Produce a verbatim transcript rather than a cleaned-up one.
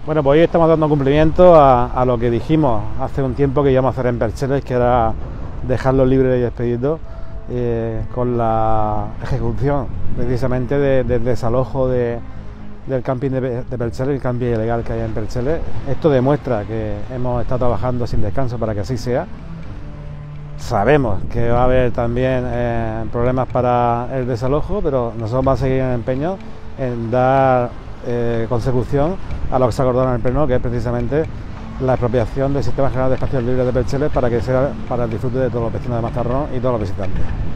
Bueno, pues hoy estamos dando cumplimiento a, a lo que dijimos hace un tiempo que íbamos a hacer en Percheles, que era dejarlo libre y expedito, eh, con la ejecución precisamente del de desalojo de, del camping de, de Percheles, el camping ilegal que hay en Percheles. Esto demuestra que hemos estado trabajando sin descanso para que así sea. Sabemos que va a haber también eh, problemas para el desalojo, pero nosotros vamos a seguir en empeño en dar eh, consecución a lo que se acordó en el Pleno, que es precisamente la expropiación del Sistema General de Espacios Libres de Percheles para que sea para el disfrute de todos los vecinos de Mazarrón y todos los visitantes.